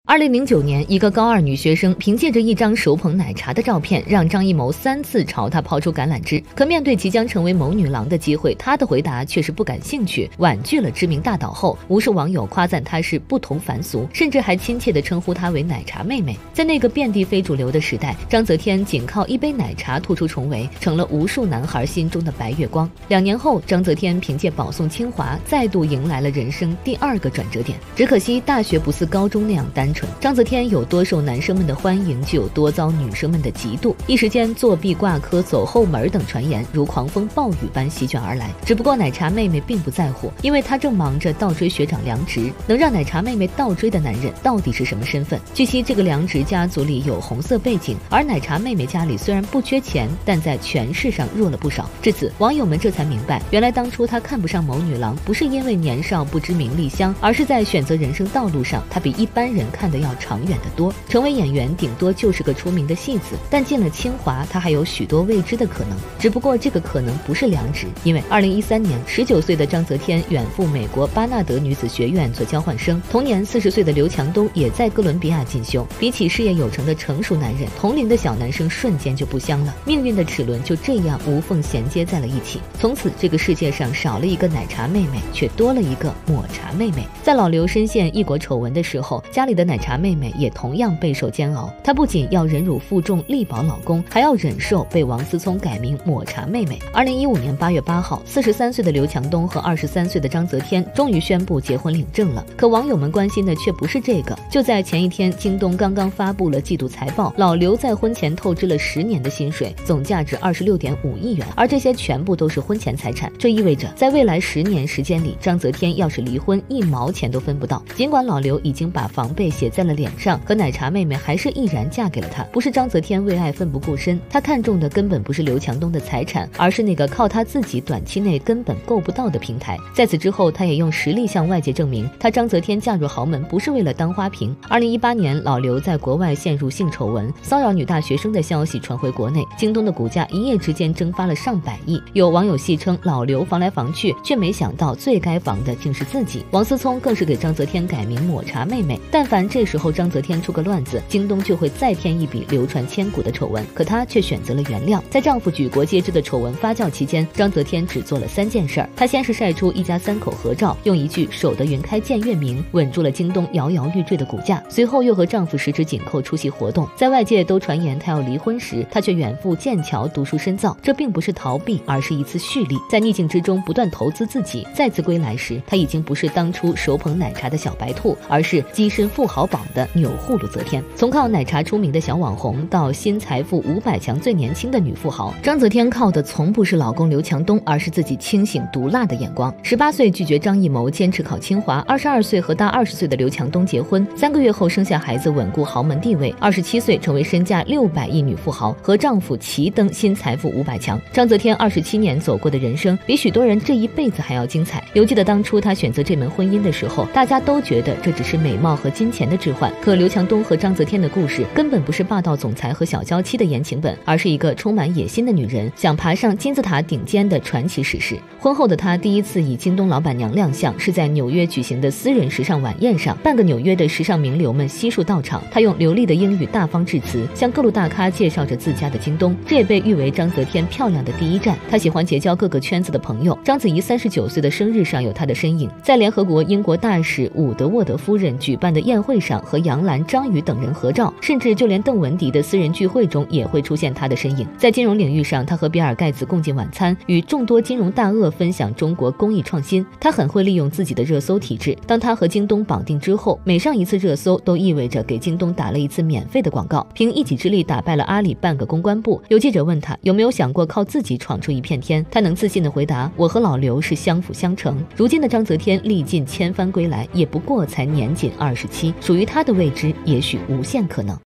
2009年，一个高2女学生凭借着一张手捧奶茶的照片，让张艺谋3次朝她抛出橄榄枝。可面对即将成为谋女郎的机会，她的回答却是不感兴趣，婉拒了知名大导后，无数网友夸赞她是不同凡俗，甚至还亲切地称呼她为奶茶妹妹。在那个遍地非主流的时代，章泽天仅靠一杯奶茶突出重围，成了无数男孩心中的白月光。2年后，章泽天凭借保送清华，再度迎来了人生第2个转折点。只可惜大学不似高中那样单纯。章泽天有多受男生们的欢迎，就有多遭女生们的嫉妒。一时间，作弊、挂科、走后门等传言如狂风暴雨般席卷而来。只不过奶茶妹妹并不在乎，因为她正忙着倒追学长梁植。能让奶茶妹妹倒追的男人到底是什么身份？据悉，这个梁植家族里有红色背景，而奶茶妹妹家里虽然不缺钱，但在权势上弱了不少。至此，网友们这才明白，原来当初她看不上谋女郎，不是因为年少不知名利香，而是在选择人生道路上，她比一般人看得要长远得多。成为演员顶多就是个出名的戏子，但进了清华，她还有许多未知的可能。只不过这个可能不是良知，因为2013年19岁的章泽天远赴美国巴纳德女子学院做交换生，同年40岁的刘强东也在哥伦比亚进修。比起事业有成的成熟男人，同龄的小男生瞬间就不香了。命运的齿轮就这样无缝衔接在了一起。从此，这个世界上少了一个奶茶妹妹，却多了一个抹茶妹妹。在老刘深陷异国丑闻的时候，家里的奶茶妹妹也同样备受煎熬。她不仅要忍辱负重力保老公，还要忍受被王思聪改名抹茶妹妹。2015年8月8号，43岁的刘强东和23岁的章泽天终于宣布结婚领证了。可网友们关心的却不是这个。就在前一天，京东刚刚发布了季度财报，老刘在婚前透支了10年的薪水，总价值26.5亿元，而这些全部都是婚前财产。这意味着在未来10年时间里，章泽天要是离婚，1毛钱都分不到。尽管老刘已经把防备写在了脸上，可奶茶妹妹还是毅然嫁给了他。不是章泽天为爱奋不顾身，他看中的根本不是刘强东的财产，而是那个靠他自己短期内根本够不到的平台。在此之后，他也用实力向外界证明，他章泽天嫁入豪门不是为了当花瓶。2018年，老刘在国外陷入性丑闻，骚扰女大学生的消息传回国内，京东的股价一夜之间蒸发了上百亿。有网友戏称老刘防来防去，却没想到最该防的竟是自己。王思聪更是给章泽天改名抹茶妹妹，但凡这时候章泽天出个乱子，京东就会再添一笔流传千古的丑闻。可她却选择了原谅。在丈夫举国皆知的丑闻发酵期间，章泽天只做了3件事儿。她先是晒出一家3口合照，用一句守得云开见月明稳住了京东摇摇欲坠的股价。随后又和丈夫十指紧扣出席活动。在外界都传言她要离婚时，她却远赴剑桥读书深造。这并不是逃避，而是一次蓄力。在逆境之中不断投资自己，再次归来时，她已经不是当初手捧奶茶的小白兔，而是跻身富豪榜的钮祜禄泽天。从靠奶茶出名的小网红到新财富500强最年轻的女富豪，章泽天靠的从不是老公刘强东，而是自己清醒毒辣的眼光。18岁拒绝张艺谋，坚持考清华；22岁和大20岁的刘强东结婚，3个月后生下孩子，稳固豪门地位；27岁成为身价600亿女富豪，和丈夫齐登新财富500强。章泽天27年走过的人生，比许多人这一辈子还要精彩。犹记得当初她选择这门婚姻的时候，大家都觉得这只是美貌和金钱的置换。可刘强东和章泽天的故事根本不是霸道总裁和小娇妻的言情本，而是一个充满野心的女人想爬上金字塔顶尖的传奇史诗。婚后的她第一次以京东老板娘亮相，是在纽约举行的私人时尚晚宴上，半个纽约的时尚名流们悉数到场。她用流利的英语大方致辞，向各路大咖介绍着自家的京东，这也被誉为章泽天漂亮的第一站。她喜欢结交各个圈子的朋友，章子怡39岁的生日上有她的身影，在联合国英国大使伍德沃德夫人举办的宴会上和杨澜、张宇等人合照，甚至就连邓文迪的私人聚会中也会出现她的身影。在金融领域上，她和比尔盖茨共进晚餐，与众多金融大鳄分享中国公益创新。她很会利用自己的热搜体质，当她和京东绑定之后，每上一次热搜都意味着给京东打了一次免费的广告。凭一己之力打败了阿里半个公关部。有记者问她有没有想过靠自己闯出一片天，她能自信地回答：我和老刘是相辅相成。如今的章泽天历尽千帆归来，也不过才年仅27，属于她的未知也许无限可能。